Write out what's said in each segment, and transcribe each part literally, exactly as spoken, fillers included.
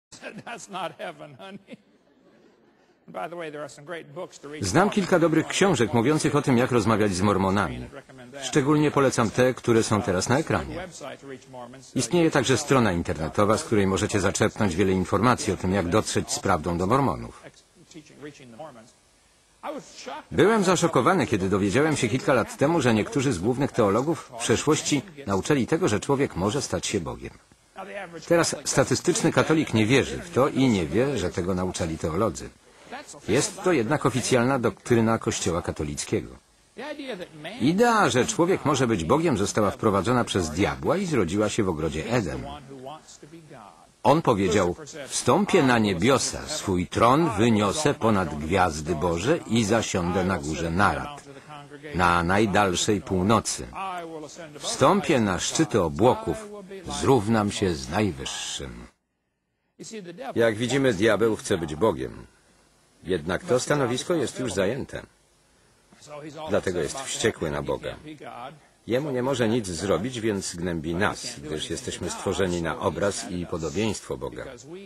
Znam kilka dobrych książek mówiących o tym, jak rozmawiać z Mormonami. Szczególnie polecam te, które są teraz na ekranie. Istnieje także strona internetowa, z której możecie zaczerpnąć wiele informacji o tym, jak dotrzeć z prawdą do Mormonów. Byłem zaszokowany, kiedy dowiedziałem się kilka lat temu, że niektórzy z głównych teologów w przeszłości nauczali tego, że człowiek może stać się Bogiem. Teraz statystyczny katolik nie wierzy w to i nie wie, że tego nauczali teolodzy. Jest to jednak oficjalna doktryna Kościoła katolickiego. Idea, że człowiek może być Bogiem, została wprowadzona przez diabła i zrodziła się w ogrodzie Eden. On powiedział: wstąpię na niebiosa, swój tron wyniosę ponad gwiazdy Boże i zasiądę na górze narad, na najdalszej północy. Wstąpię na szczyty obłoków, zrównam się z Najwyższym. Jak widzimy, diabeł chce być Bogiem. Jednak to stanowisko jest już zajęte. Dlatego jest wściekły na Boga. Jemu nie może nic zrobić, więc gnębi nas, gdyż jesteśmy stworzeni na obraz i podobieństwo Boga.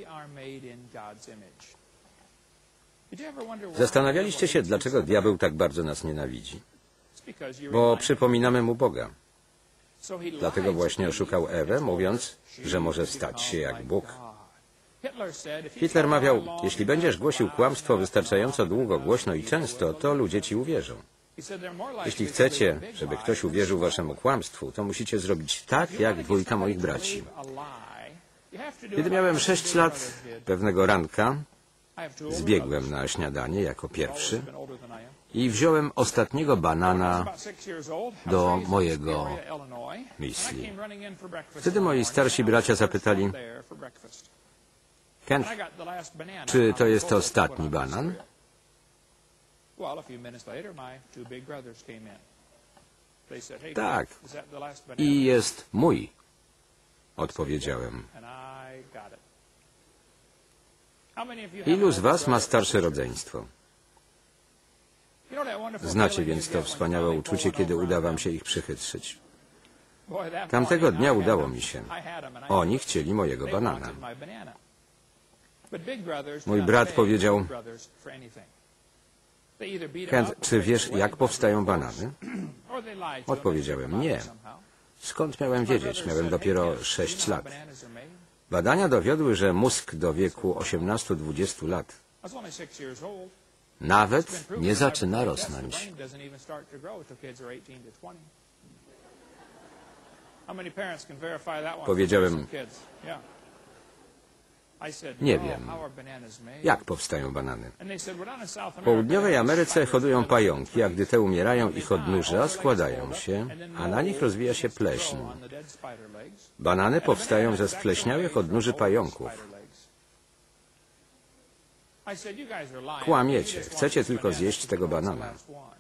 Zastanawialiście się, dlaczego diabeł tak bardzo nas nienawidzi? Bo przypominamy mu Boga. Dlatego właśnie oszukał Ewę, mówiąc, że może stać się jak Bóg. Hitler mawiał: jeśli będziesz głosił kłamstwo wystarczająco długo, głośno i często, to ludzie ci uwierzą. Jeśli chcecie, żeby ktoś uwierzył waszemu kłamstwu, to musicie zrobić tak, jak dwójka moich braci. Kiedy miałem sześć lat, pewnego ranka zbiegłem na śniadanie jako pierwszy i wziąłem ostatniego banana do mojego misli. Wtedy moi starsi bracia zapytali: Kent, czy to jest ostatni banan? Tak. I jest mój, odpowiedziałem. Ilu z was ma starsze rodzeństwo? Znacie więc to wspaniałe uczucie, kiedy uda wam się ich przychytrzyć. Tamtego dnia udało mi się. Oni chcieli mojego banana. Mój brat powiedział: Kent, czy wiesz, jak powstają banany? Odpowiedziałem: nie. Skąd miałem wiedzieć? Miałem dopiero sześć lat. Badania dowiodły, że mózg do wieku osiemnastu do dwudziestu lat nawet nie zaczyna rosnąć. Powiedziałem: nie wiem, jak powstają banany. W południowej Ameryce hodują pająki, a gdy te umierają, ich odnóża składają się, a na nich rozwija się pleśń. Banany powstają ze spleśniałych odnóży pająków. Kłamiecie, chcecie tylko zjeść tego banana.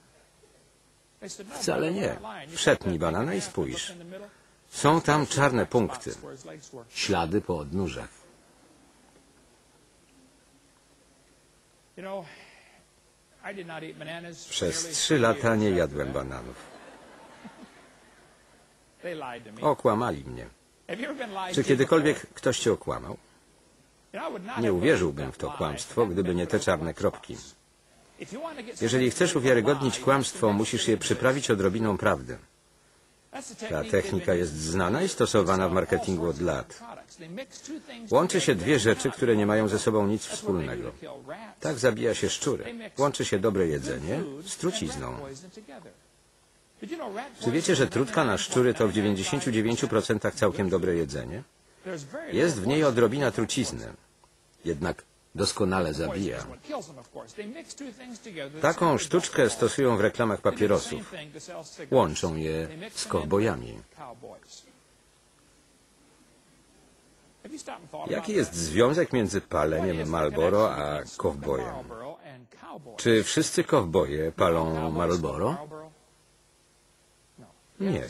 Wcale nie. Przetnij banana i spójrz. Są tam czarne punkty, ślady po odnóżach. Przez trzy lata nie jadłem bananów. Okłamali mnie. Czy kiedykolwiek ktoś cię okłamał? Nie uwierzyłbym w to kłamstwo, gdyby nie te czarne kropki. Jeżeli chcesz uwiarygodnić kłamstwo, musisz je przyprawić odrobiną prawdy. Ta technika jest znana i stosowana w marketingu od lat. Łączy się dwie rzeczy, które nie mają ze sobą nic wspólnego. Tak zabija się szczury. Łączy się dobre jedzenie z trucizną. Czy wiecie, że trudka na szczury to w dziewięćdziesięciu dziewięciu procentach całkiem dobre jedzenie? Jest w niej odrobina trucizny. Jednak doskonale zabija. Taką sztuczkę stosują w reklamach papierosów. Łączą je z kowbojami. Jaki jest związek między paleniem Marlboro a kowbojem? Czy wszyscy kowboje palą Marlboro? Nie.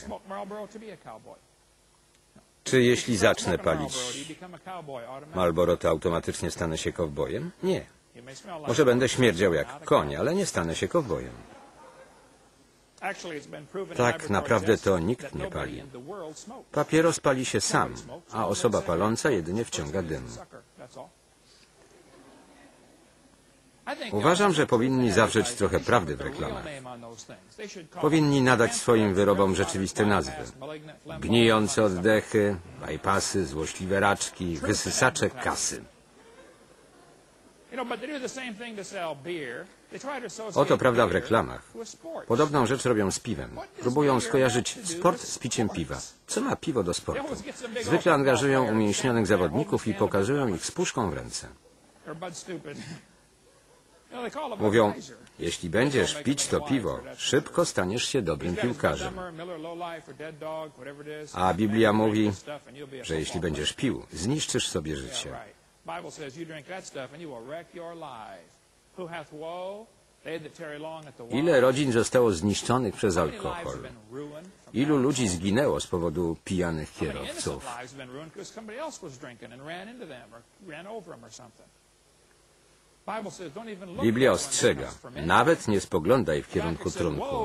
Czy jeśli zacznę palić Marlboro, to automatycznie stanę się kowbojem? Nie. Może będę śmierdział jak koń, ale nie stanę się kowbojem. Tak naprawdę to nikt nie pali. Papieros pali się sam, a osoba paląca jedynie wciąga dym. Uważam, że powinni zawrzeć trochę prawdy w reklamach. Powinni nadać swoim wyrobom rzeczywiste nazwy. Gnijące oddechy, bypassy, złośliwe raczki, wysysacze kasy. Oto prawda w reklamach. Podobną rzecz robią z piwem. Próbują skojarzyć sport z piciem piwa. Co ma piwo do sportu? Zwykle angażują umięśnionych zawodników i pokazują ich z puszką w ręce. Mówią, jeśli będziesz pić to piwo, szybko staniesz się dobrym piłkarzem. A Biblia mówi, że jeśli będziesz pił, zniszczysz sobie życie. Ile rodzin zostało zniszczonych przez alkohol? Ilu ludzi zginęło z powodu pijanych kierowców? Biblia ostrzega, nawet nie spoglądaj w kierunku trunku.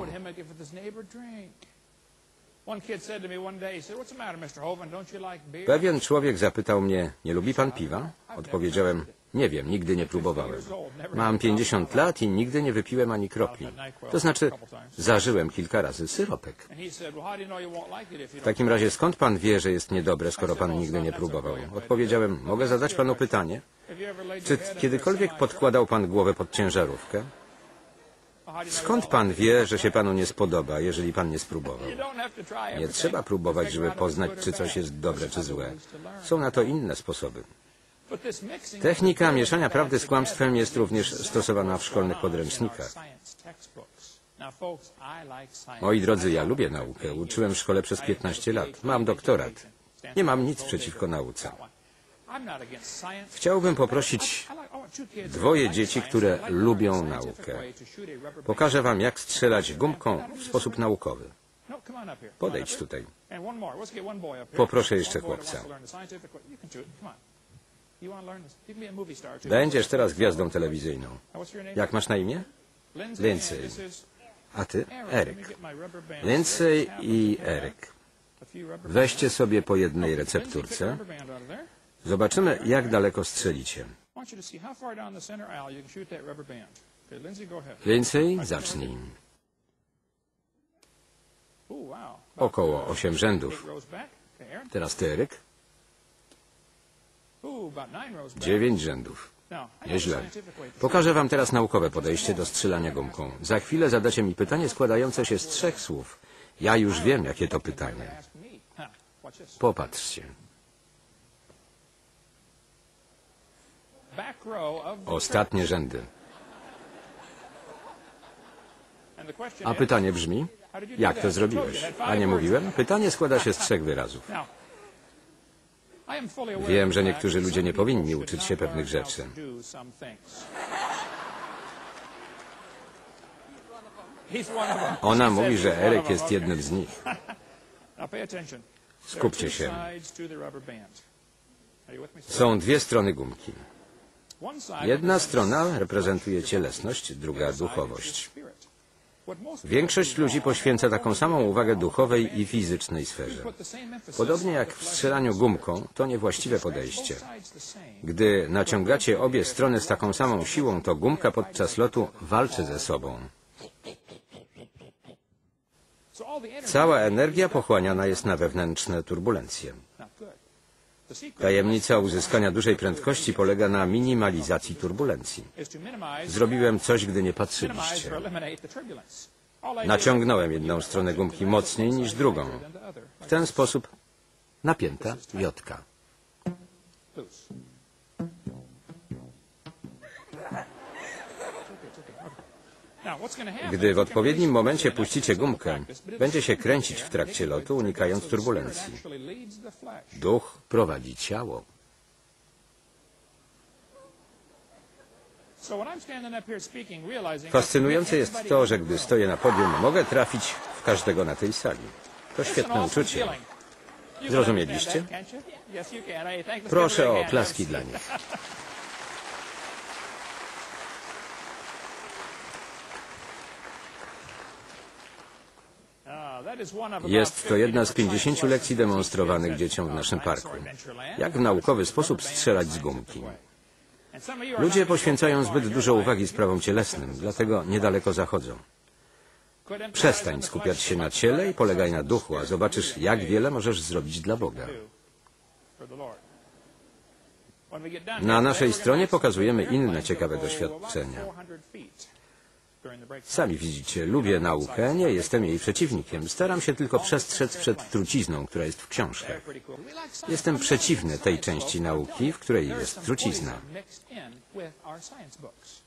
Pewien człowiek zapytał mnie, nie lubi pan piwa? Odpowiedziałem, nie wiem, nigdy nie próbowałem. Mam pięćdziesiąt lat i nigdy nie wypiłem ani kropli. To znaczy, zażyłem kilka razy syropek. W takim razie skąd pan wie, że jest niedobre, skoro pan nigdy nie próbował? Odpowiedziałem, mogę zadać panu pytanie? Czy kiedykolwiek podkładał pan głowę pod ciężarówkę? Skąd pan wie, że się panu nie spodoba, jeżeli pan nie spróbował? Nie trzeba próbować, żeby poznać, czy coś jest dobre, czy złe. Są na to inne sposoby. Technika mieszania prawdy z kłamstwem jest również stosowana w szkolnych podręcznikach. Moi drodzy, ja lubię naukę. Uczyłem w szkole przez piętnaście lat. Mam doktorat. Nie mam nic przeciwko nauce. Chciałbym poprosić dwoje dzieci, które lubią naukę. Pokażę wam, jak strzelać gumką w sposób naukowy. Podejdź tutaj. Poproszę jeszcze chłopca. Będziesz teraz gwiazdą telewizyjną. Jak masz na imię? Lindsay. A ty? Eryk. Lindsay i Eryk. Weźcie sobie po jednej recepturce. Zobaczymy, jak daleko strzelicie. Lindsay, zacznij. Około osiem rzędów. Teraz ty, Eryk. Dziewięć rzędów. Nieźle. Pokażę wam teraz naukowe podejście do strzelania gumką. Za chwilę zadacie mi pytanie składające się z trzech słów. Ja już wiem, jakie to pytanie. Popatrzcie. Ostatnie rzędy. A pytanie brzmi, jak to zrobiłeś? A nie mówiłem? Pytanie składa się z trzech wyrazów. Wiem, że niektórzy ludzie nie powinni uczyć się pewnych rzeczy. Ona mówi, że Eryk jest jednym z nich. Skupcie się. Są dwie strony gumki. Jedna strona reprezentuje cielesność, druga duchowość. Większość ludzi poświęca taką samą uwagę duchowej i fizycznej sferze. Podobnie jak w strzelaniu gumką, to niewłaściwe podejście. Gdy naciągacie obie strony z taką samą siłą, to gumka podczas lotu walczy ze sobą. Cała energia pochłaniana jest na wewnętrzne turbulencje. Tajemnica uzyskania dużej prędkości polega na minimalizacji turbulencji. Zrobiłem coś, gdy nie patrzyliście. Naciągnąłem jedną stronę gumki mocniej niż drugą. W ten sposób napięta wiotka. Gdy w odpowiednim momencie puścicie gumkę, będzie się kręcić w trakcie lotu, unikając turbulencji. Duch prowadzi ciało. Fascynujące jest to, że gdy stoję na podium, mogę trafić w każdego na tej sali. To świetne uczucie. Zrozumieliście? Proszę o oklaski dla nich. Jest to jedna z pięćdziesięciu lekcji demonstrowanych dzieciom w naszym parku. Jak w naukowy sposób strzelać z gumki. Ludzie poświęcają zbyt dużo uwagi sprawom cielesnym, dlatego niedaleko zachodzą. Przestań skupiać się na ciele i polegaj na duchu, a zobaczysz, jak wiele możesz zrobić dla Boga. Na naszej stronie pokazujemy inne ciekawe doświadczenia. Sami widzicie, lubię naukę, nie jestem jej przeciwnikiem. Staram się tylko przestrzec przed trucizną, która jest w książkach. Jestem przeciwny tej części nauki, w której jest trucizna.